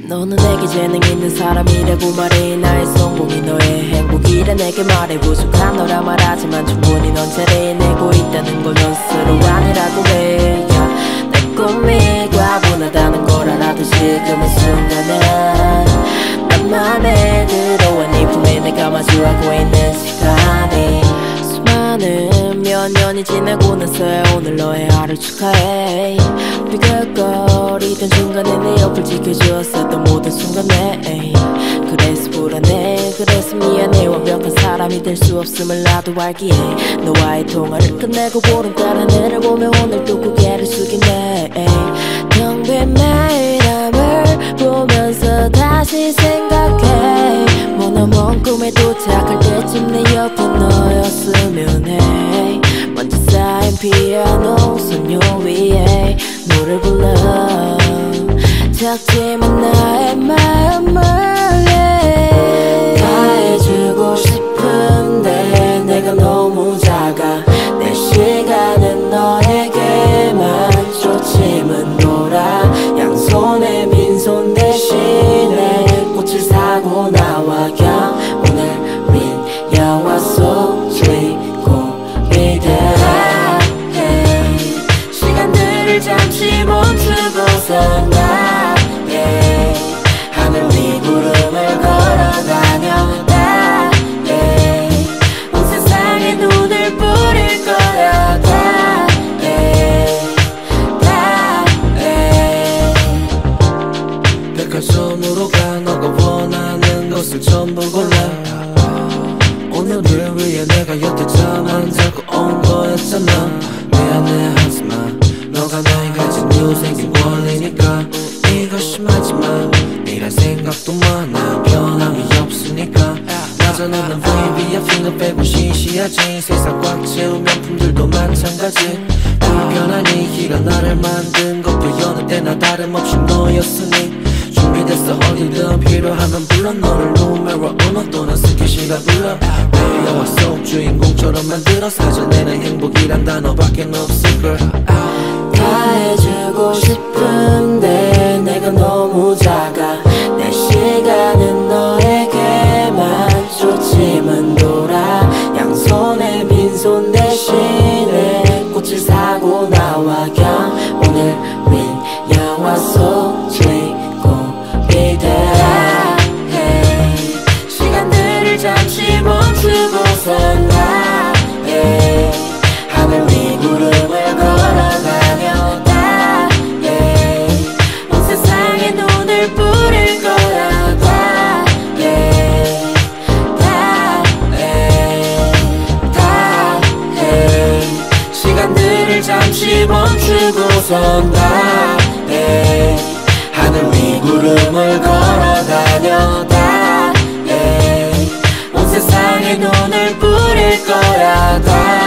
너는 내게 재능 있는 사람이라고 말해. 나의 성공이 너의 행복이라 내게 말해. 부족한 너라 말하지만 충분히 넌 잘해내고 있다는 걸 넌 스스로 아니라고 해. 내 꿈이 과분하다는 걸 알아도 지금 이 순간은 난 맘에 들어와 네 품에 내가 마주하고 있는 시간이 수많은 몇 년이 지나고 나서야 오늘 너의 하루를 축하해. 비글거리던 중간에 내 옆을 지켜주었었던 모든 순간에 그래서 불안해, 그래서 미안해. 완벽한 사람이 될 수 없음을 나도 알기에 너와의 통화를 끝내고 보름달 하늘을 보며 오늘도 고개를 숙이네. 텅 빈 매일함을 보면서 다시 생각해. 머나먼 꿈에 도착할 때쯤 내 옆에 너였으면 해. 먼지 쌓인 피아노 선율 위에 노래 불러. 작지만 나의 마음을 다 해주고 싶은데 내가 너무 작아. 내 시간은 너에게만 쫓임은 돌아. 양손에 빈손 대신에 꽃을 사고 나와 그냥 오늘 우린 영화 속 주인공이 돼. 시간들을 잠시 멈추고서 나 하늘 위 구름을 걸어다녀다. 온 세상에 눈을 뿌릴 거야. 백화점으로 가. 너가 원하는 것을 전부 골라. 오늘을 위해 내가 여태 잠 안 자고 온 거였잖아. 미안해 하지마. 너가 나의 가진 이유 생긴 권리니까. 이거 심하지만 이런 생각도 많아. 변함이 없으니까. 맞아놓는 VV야 핑거 빼고 시시하지. 세상 꽉 채운 명품들도 마찬가지. 불편하니 이런 나를 만든 것도 여느 때나 다름없이 너였으니. 준비됐어 어디든 필요하면 불러. 너를 누메로 음악 또는 스케치가 불러. 내 영화 속 주인공처럼 만들어. 사전에는 행복이란 단어밖에 없을걸. 다 해주고 싶은데 내가 너무 작아. 내 시간은 너에게만 쫓임은 돌아. 양손에 빈손 대신에 꽃을 사고 나와 그냥 오늘 우린 영화 속 주인공이 돼. 시간들을 잠시 멈추고서 나 하늘 위 구름을 걸어다녀다. 온 세상에 눈을 뿌릴 거야. 시간들을 잠시 멈추고서 나 하늘 위 구름을 걸어다녀다. 온 세상에 눈을 뿌릴 거야.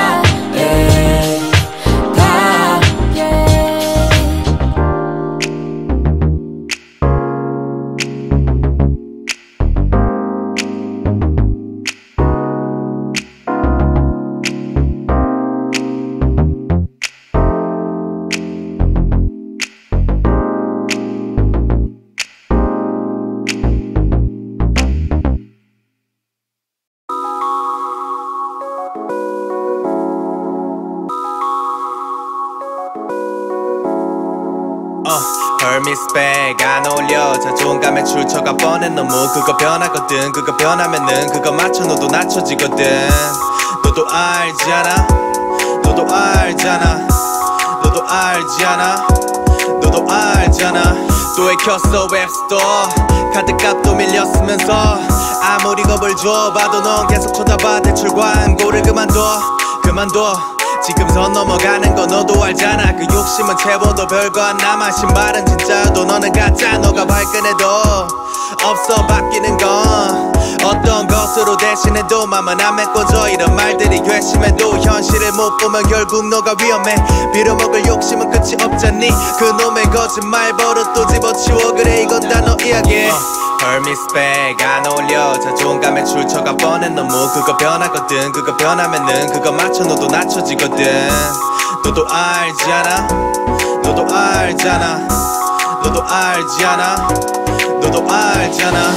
Hermes bag 안 어울려. 자존감에 출처가 뻔해 너무. 그거 변하거든. 그거 변하면은 그거 맞춰 너도 낮춰지거든. 너도 알잖아. 너도 알잖아. 너도 알잖아. 너도 알잖아. 또 해켰어 웹스토어. 카드값도 밀렸으면서 아무리 겁을 줘봐도 넌 계속 쳐다봐. 대출 광고를 그만둬. 지금 선 넘어가는 거 너도 알잖아. 그 욕심은 채워도 별거 안 남아. 신발은 진짜도 너는 가짜. 너가 발끈해도 없어 바뀌는 건. 어떤 것으로 대신해도 맘은 안 메꿔져. 이런 말들이 괘씸해도 현실을 못 보면 결국 너가 위험해. 빌어먹을 욕심은 끝이 없잖니. 그놈의 거짓말 버릇도 집어치워. 그래 이건 다 너 이야기. Hermes bag 안 어울려. 자존감에 출처가 뻔해 너무. 그거 변하거든. 그거 변하면은 그거 맞춰 너도 낮춰지거든. 너도 알잖아. 너도 알잖아. 너도 알잖아. 너도 알잖아.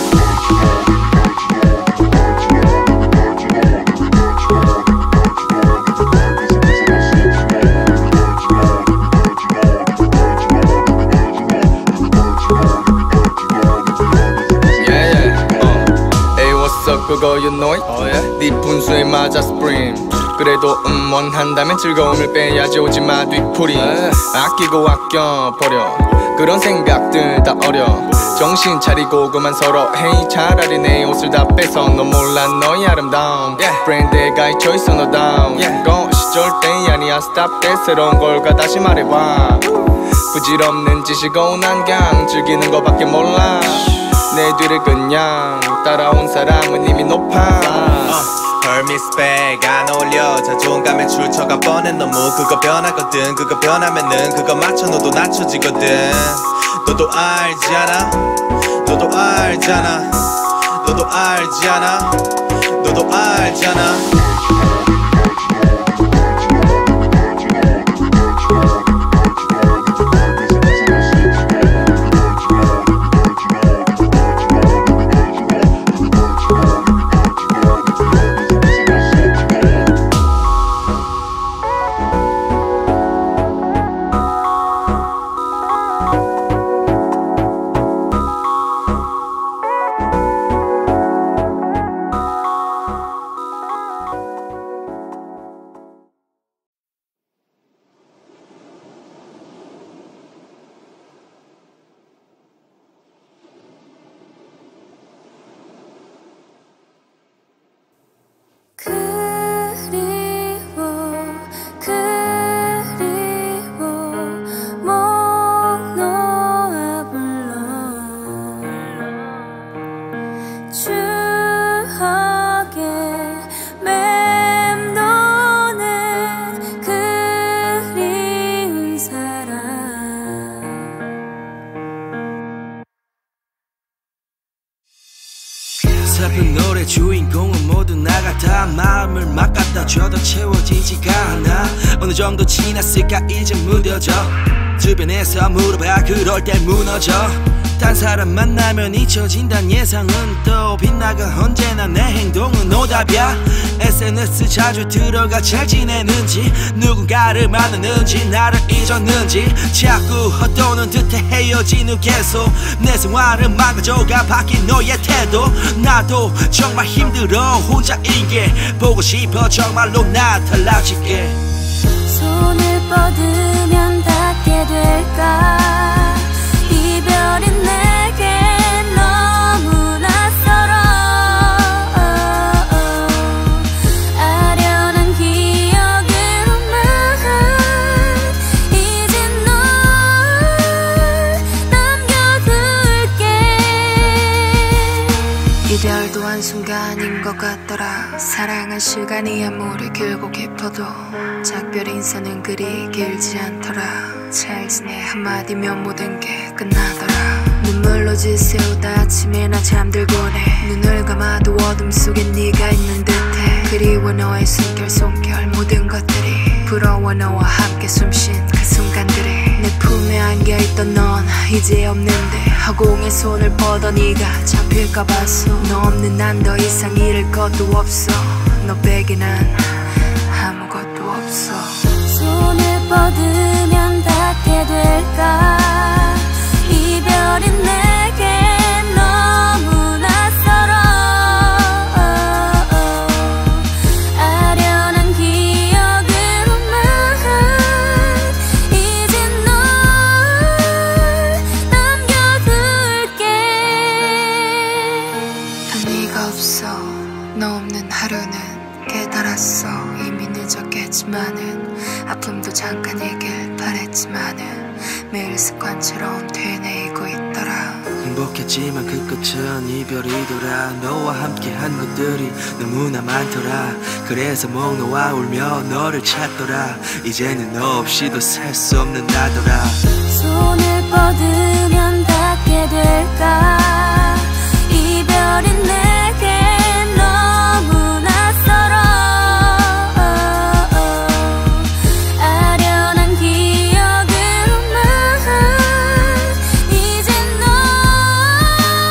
그거 you know it? 네 분수에 맞아 spring 그래도 원한다면 즐거움을 빼야지 오지마 뒤풀이 아끼고 아껴버려 그런 생각들 다 어려 정신 차리고 그만 서로 hey 차라리 내 옷을 다 뺏어 너 몰라 너의 아름다움 브랜드에 가입혀 있어 너 다운 그건 시절 때이 아니야 stop that 새로운 걸까 다시 말해봐 부질없는 짓이고 난강 즐기는 거밖에 몰라 내 뒤를 그냥 따라온 사람은 이미 높아 Hermes bag 안 어울려 자존감에 출처가 뻔해 너무 그거 변하거든 그거 변하면은 그거 맞춰 너도 낮춰지거든 너도 알잖아 너도 알잖아 너도 알잖아 너도 알잖아 슬픈 노래 주인공은 모두 나같아 마음을 막 갖다 줘도 채워지지가 않아 어느 정도 지났을까 이제 무뎌져 주변에서 물어봐 그럴 때 무너져 딴 사람 만나면 잊혀진단 예상은 또 빗나가 언제나 내 행동은 오답이야 SNS 자주 들어가 잘 지내는지 누군가를 만나는지 나를 잊었는지 자꾸 헛도는 듯해 헤어진 후 계속 내 생활을 망가져가 바뀐 너의 태도 나도 정말 힘들어 혼자인 게 보고 싶어 정말로 나 달라질게 손을 뻗으면 닿게 될까 이별이 내게 너무 낯설어 아련한 기억으로만 이젠 널 남겨둘게 이별도 한순간인 것 같더라 사랑한 시간이 아무리 길고 깊어도 작별 인사는 그리 길지 않더라 잘 지내 한마디면 모든 게 끝나더라 눈물로 지새우다 아침에 나 잠들곤 해 눈을 감아도 어둠 속에 네가 있는 듯해 그리워 너의 숨결 모든 것들이 부러워 너와 함께 숨쉰 그 순간들이 내 품에 안겨있던 넌 이제 없는데 허공에 손을 뻗어 네가 잡힐까 봐서 너 없는 난 더 이상 잃을 것도 없어 너 빼기는 아무것도 없어 손을 뻗으면 닿게 될까 이별이 내게 너무 낯설어 아련한 기억으로만 이젠 널 남겨둘게 의미가 없어 너 없는 하루는 깨달았어 이미 늦었겠지만은 아픔도 잠깐이길 바랬지만은 매일 습관처럼 되뇌이고 있더라 행복했지만 그 끝은 이별이더라 너와 함께한 것들이 너무나 많더라 그래서 목 놓아 울며 너를 찾더라 이제는 너 없이도 살 수 없는 나더라 손을 뻗으면 닿게 될까 이별이 내게 너무 낯설어 아련한 기억으로만 이젠 널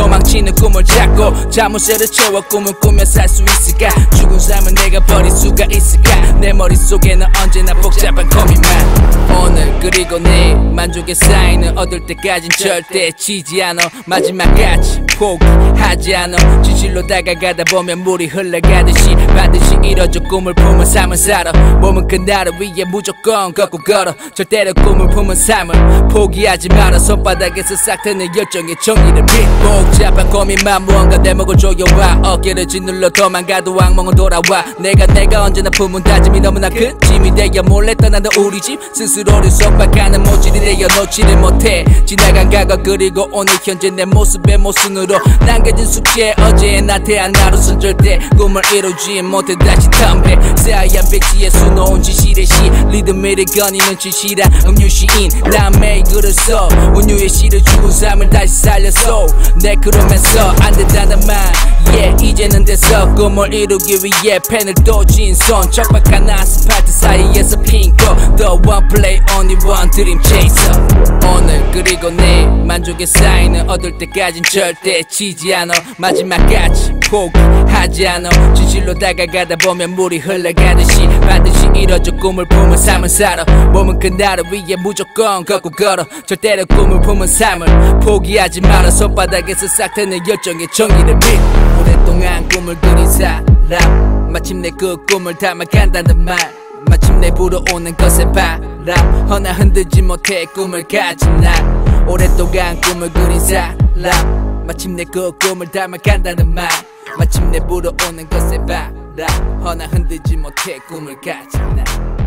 도망치는 꿈을 찾고 자물쇠를 채워 꿈을 꾸며 살 수 있을까 죽은 삶을 내가 버릴 수가 있을까 내 머릿속에는 언제나 복잡한 고민만 오늘 그리고 내일 만족의 사인을 얻을 때까진 절대 지지 않아 마지막까지 포기하지 않아 진실로 다가가다 보면 물이 흘러가듯이 반드시 이뤄져 꿈을 품은 삶을 살아 몸은 그날을 위해 무조건 걷고 걸어 절대로 꿈을 품은 삶을 포기하지 마라 손바닥에서 싹 트는 열정의 정의를 믿 복잡한 고민만 무언가 대목을 조여와 어깨를 짓눌러 도망가도 악몽은 돌아와 내가 언제나 품은 다짐이 너무나 큰 짐이 되어 몰래 떠나는 우리 집 스스로를 속박하는 모질이 되어 놓지를 못해 지나간 과거 그리고 오늘 현재 내 모습의 모순으로 남겨진 숙제 어제의 나태한 하루는 절대 꿈을 이루지 못해 다시 덤벼 새하얀 백지에 수놓은 지실의 시 리듬을 거니는 지시라 음유시인 난 매일 글을 써 운유의 시를 죽은 삶을 다시 살렸어 내 그러면서 안 된다는 말 yeah 이제는 돼서 꿈을 이루기 위해 펜을 또 쥔 손 척박한 아스팔트 사이에서 핑거 The one play only one dream chaser 오늘 그리고 내일 만족의 사인을 얻을 때까진 절대 지지 않아 마지막까지 포기하지 않아 진실로 다가가다 보면 물이 흘러가듯이 반드시 이뤄져 꿈을 품은 삶을 살아 몸은 그날을 위해 무조건 걷고 걸어 절대로 꿈을 품은 삶을 포기하지 마라 손바닥에서 싹 트는 열정의 정의를 믿 오랫동안 꿈을 그린 사람 마침내 그 꿈을 담아간다는 말 마침내 불어오는 것에 바람 허나 흔들지 못해 꿈을 가진 날 오랫동안 꿈을 그린 사람 마침내 그 꿈을 담아간다는 말 마침내 불어오는 것에 바람 허나 흔들지 못해 꿈을 가진 날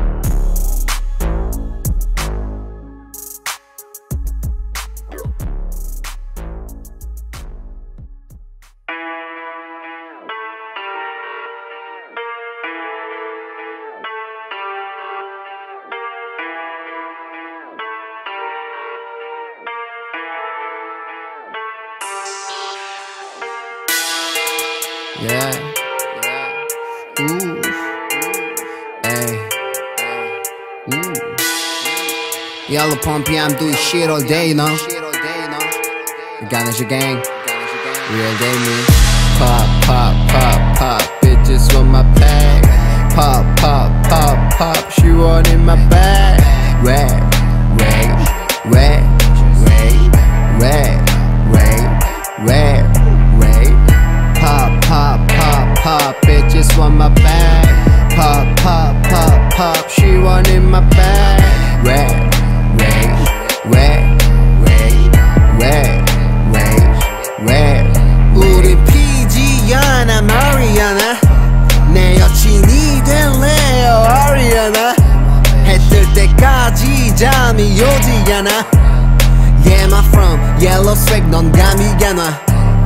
Yeah. Ooh. Ay. Ooh. Yellow Pumpy, I'm doing shit all day, you know. Garnish your gang. Real day, me. Pop, pop, pop, pop. Bitches want my bag. Pop, pop, pop, pop. She want in my bag. Wait, wait, wait, wait, wait, wait, wait. Pop, pop, pop, pop, bitches want my bag. Pop, pop, pop, pop, she want in my bag. Wait, wait, wait, wait, wait, wait. 우리 피지아나 마리아나 내 여친이 될래요 아리아나 해 뜰 때까지 잠이 오지 않아. Yeah, my from yellow색 넌 감이 안 와.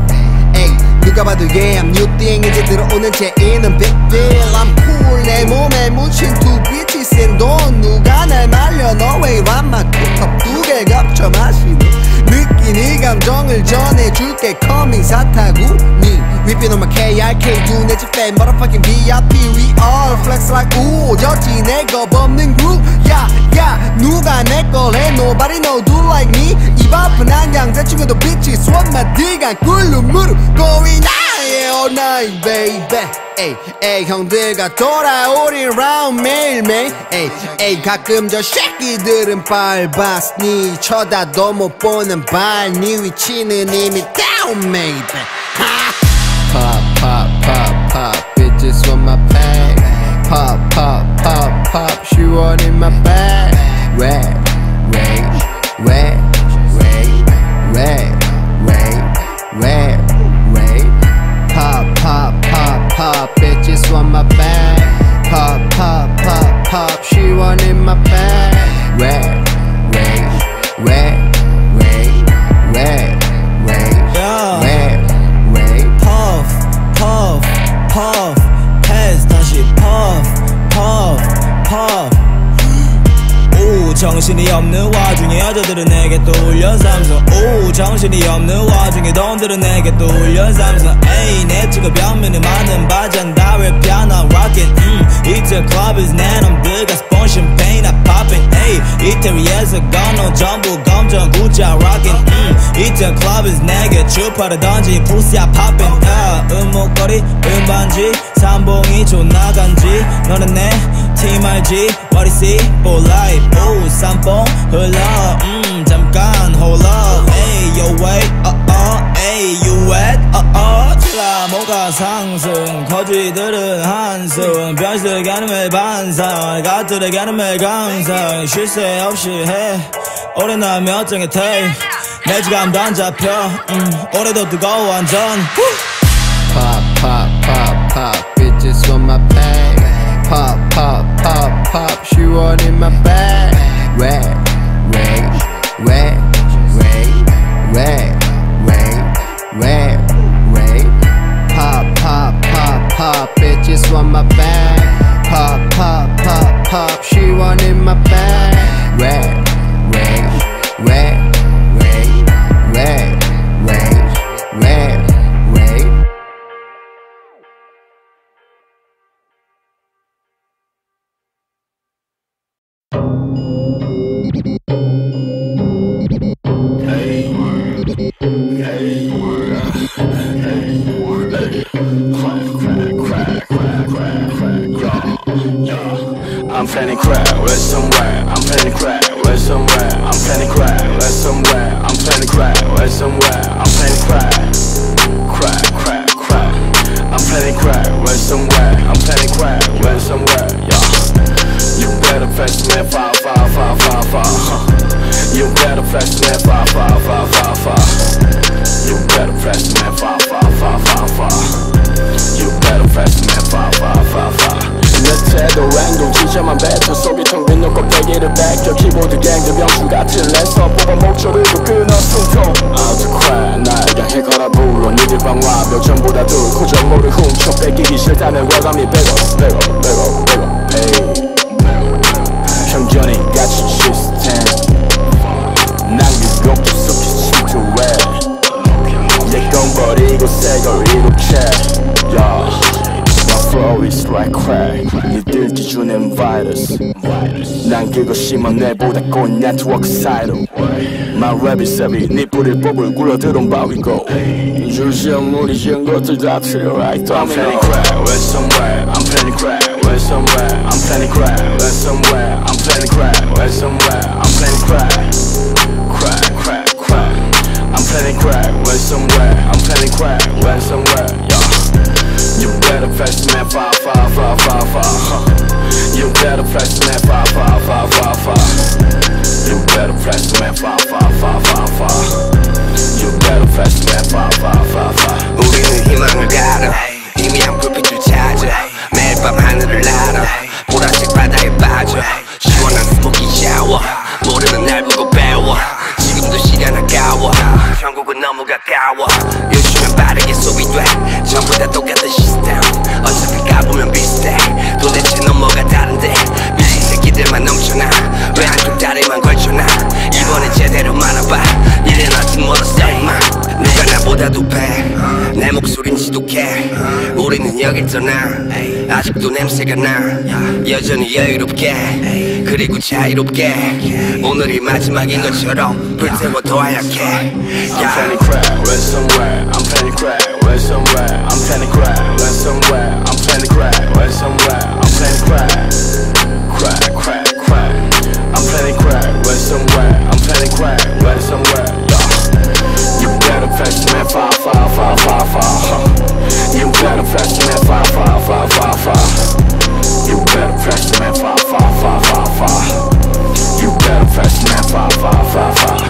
누가 봐도 yeah I'm new thing 이제 들어오는 제이는 big deal I'm cool 내 몸에 묻힌 두 빛이 센 돈 누가 날 말려 너 왜 이런 마크컵 두 개 겹쳐 마시는 느낀 이 감정을 전해줄게 coming 사타구니 Whipping on my KRK 두 내 집 fan motherfucking VIP We all flex like 우 여지 내거 없는 group 야야 누가 내 걸 해 Nobody know do like me 입 아픈 한양자친구도 빛이 손만 뒤가 꿀로 무릎 going all night baby 에이 에이 형들과 돌아오리 round 매일매일 에이 에이 가끔 저 새끼들은 밟았으니 쳐다도 못 보는 발 네 위치는 이미 down maybe Pop pop pop pop bitches want my bag Pop pop pop pop she want in my bag Wait wait wait wait wait wait wait wait Pop pop pop pop bitches want my bag Pop pop pop pop she want in my bag Wait wait wait wait wait wait wait Puff puff puff pass 다시 puff puff puff 오 정신이 없는 와중에 여자들은 내게 또 울려 삼성 오 정신이 없는 와중에 돈들은 내게 또 울려 삼성 에이 내 지금 벽면에 많은 바지한 다왜 피아노 rockin' 이틀 club is 내 놈들과 스폰 샴페인 아 poppin' 이태리에서 건너 전부 검정 구자 rockin' 이태원 클럽에서 내게 주파를 던진 푸시야 poppin' 목걸이 은반지 삼봉이 존나 간지 너는 내 팀 알지 What is it for life 오 쌈뽕 흘러 잠깐 hold up Hey yo wait Hey you wet 칠라 뭐가 상승 거지들은 한숨 변실에게는 매 반상 갓들에게는 매 감상 쉴 새 없이 해 오랜 날 몇 장의 테이프 내 지감도 안 잡혀 올해도 뜨거워 완전 Pop, pop, pop, pop, bitches on my back. Pop, pop, pop, pop, she want in my bag. Wait, wait, wait, wait, wait, wait, wait, wait. Pop, pop, pop, pop, bitches on my back. Pop, pop, pop, pop, she want in my bag. Wait, wait, wait, wait, wait, wait, wait, wait. I'm planning crack, where somewhere. I'm planning crack, where somewhere. I'm planning crack, where somewhere. I'm planning crack, where somewhere. I'm planning crack, crack, crack, crack. I'm planning crack, where somewhere. I'm planning crack, where somewhere. Yeah, you better flex me, far, far, far, far, far. You better flex me, far, far, far, far, far. You better flex me, far, far, far, far, far. You better flex me, far, far, far, far. 넷에도 랭동 지저만 뱉어 속이 텅 빈 눈 껍데기를 벗겨 키보드 갱들 병수 같은 랜서 뽑아 목소리도 끊어 숨통 Out to cry 날 향해 걸어 불러 니들 방화벽 전부 다 뚫고 정보를 훔쳐 뺏기기 싫다면 외감이 빼고 에이 현존이 가치 시스템 낭비고 깊숙이 침투해 내건 버리고 새걸 이룩해 Flow is like crack 니들 기준엔 바이러스 난 그거 심어 내보다 꼬인 네트워크 사이로 My rap is heavy 네 뿌릴 뽑을 굴러들은 바위고 줄시험 우리 지은 것들 다 틀려 right I'm planning crack where somewhere I'm planning crack where somewhere I'm planning crack where somewhere I'm planning crack where somewhere I'm planning crack crack crack crack I'm planning crack where somewhere I'm planning crack where somewhere yeah You better flex me, far, far, far, far, far. You better flex me, far, far, far, far, far. You better flex me, far, far, far, far, far. You better flex me, far, far, far, far. 우리는 희망을 가려 희미한 불빛을 찾아 매일 밤 하늘을 날아 보라색 바다에 빠져 시원한 스모키 샤워 모르는 날 보고 배워 지금도 시간 아까워 천국은 너무 가까워 요즘엔 빠르게 소비돼 전부 다 똑같은 시스템 어차피 가보면 비슷해 도대체 넌 뭐가 다른데 미친 새끼들만 넘쳐나 왜 한쪽 다리만 걸쳐나 이번엔 제대로 말아봐 이젠 아직 멀었어 임마 누가 나보다도 내 목소린 지독해 우리는 여길 떠나 아직도 냄새가 나 여전히 여유롭게 그리고 자유롭게 오늘이 마지막인 것처럼 불태워 더 하얗게 I'm planning crack where somewhere I'm planning crack where somewhere I'm planning crack where somewhere I'm planning crack where somewhere I'm planning crack crack crack crack I'm planning crack where somewhere I'm planning crack where somewhere yeah You better flex me far far far far far You better flex me far far far far far You better flex me far far far far far You better flex me far far far far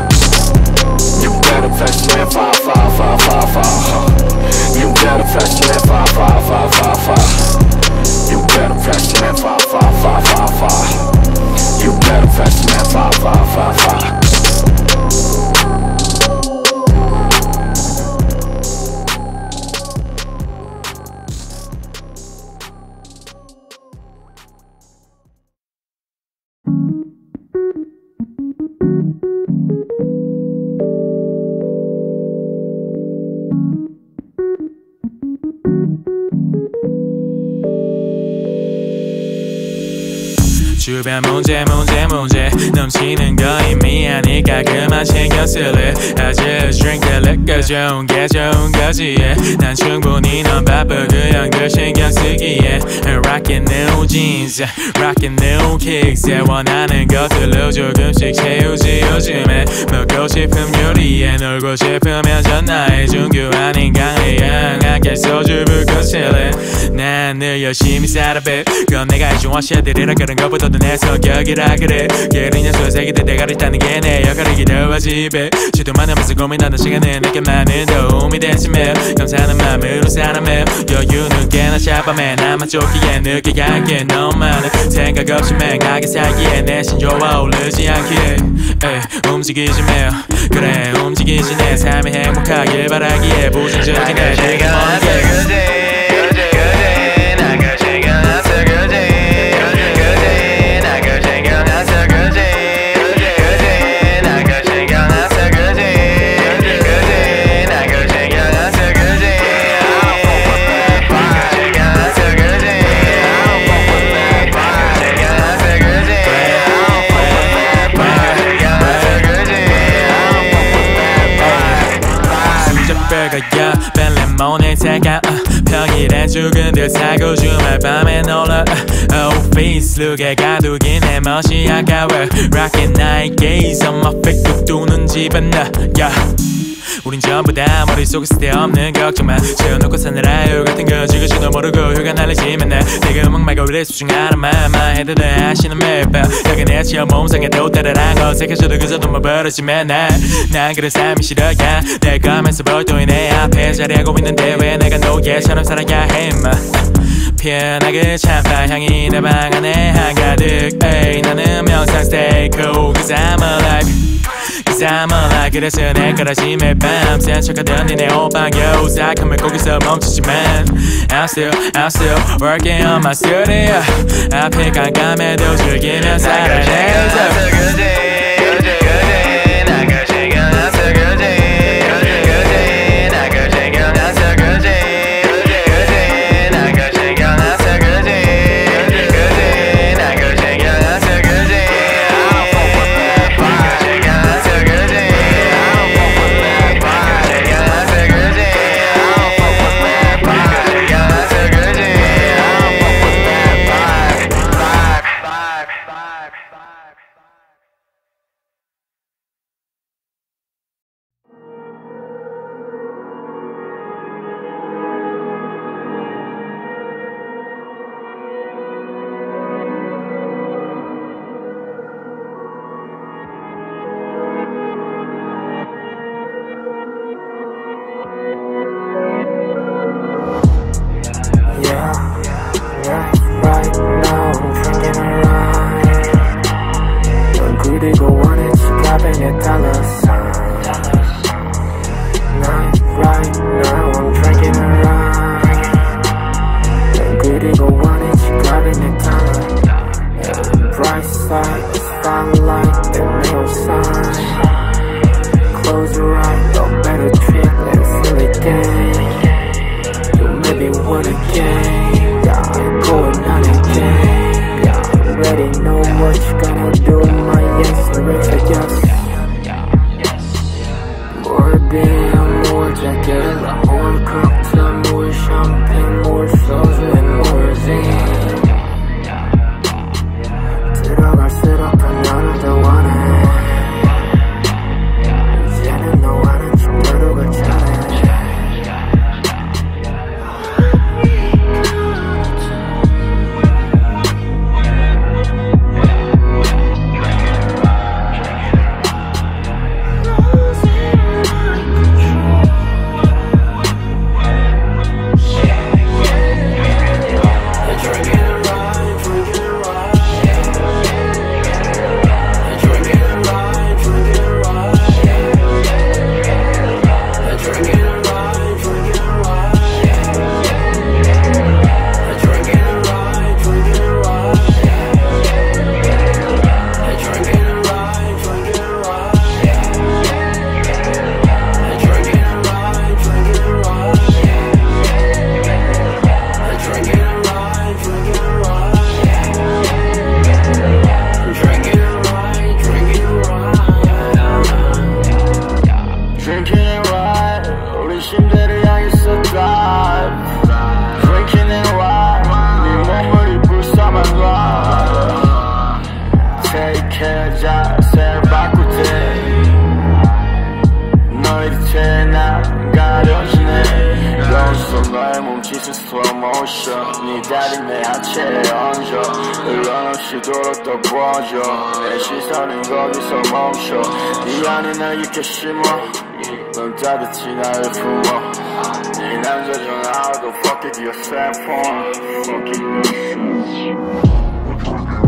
You better flex me far far far far far You better flex me far far far far far You better flex me far far far far far You better flex me far far far far 주변 문제 넘치는 거 이미 아니까 그만 신경 쓸래 I just drink the liquor 좋은 게 좋은 거지 yeah. 난 충분히 넌 바빠 그 형들 신경 쓰기에 Rockin' new jeans Rockin' new kicks 원하는 것들로 조금씩 채우지 요즘에 먹고 싶은 요리에 놀고 싶으면 전화해 중교한 인간을 향하게 소주 붓고 칠래 난 늘 열심히 살아 babe 그건 내가 해준 워셔들이라 그런 것보다도 내 성격이라 그래 게으른 소세기들 대가리 따는 게 내 역할이기도 하지 babe 지도 많으면서 고민하는 시간은 내게 많은 도움이 되지매 감사하는 마음으로 살아매 여유는 꽤나 샤밤해 나만 쫓기에 늦게 갈게 너만은 생각 없이 맹하게 살기에 내 신조와 어울리지 않기에 움직이지 매 그래 움직이지 내 삶이 행복하길 바라기에 부정적인 내 되게 먼게 야 벨레몬의 색깔 평일엔 죽은 듯 살고 주말 밤에 놀러 오피스 룩에 가두긴 내 멋이 아까워 Rockin' night gaze on my face 뚝 눈 집은 나 우린 전부 다 머릿속에 쓸데없는 걱정만 채워놓고 사느라 이유 같은 거 지그지도 모르고 휴가 날리지만 나 내가 음악 말고 이래 소중한 말만 해도 돼 하시는 매일 밤 여기 내 지어 몸상에도 따라란 어색해져도 그저도 뭐 버릇이면 난 그런 삶이 싫어야 내 가면서 볼도이 내 앞에 자리하고 있는데 왜 내가 노예처럼 살아야 해 임마 편하게 찬파 향이 내 방 안에 한가득 에이 나는 명상 stay cool cause I'm alive Cause I'm alive 그래서 내 거라지 매일 밤 센 척하던 니네 오방여 우삭함을 거기서 멈추지만 I'm still working on my studio 앞이 깜깜해도 즐기며 살아내 너의 몸짓은 slow motion 네 다리 내 하체에 얹어 흘러없이 도로 또 부어줘 내 시선은 거기서 멈춰 네 안에 날 이렇게 심어 넌 따뜻히 나를 품어 네 남자 전화도 fuck it your cell phone fuck it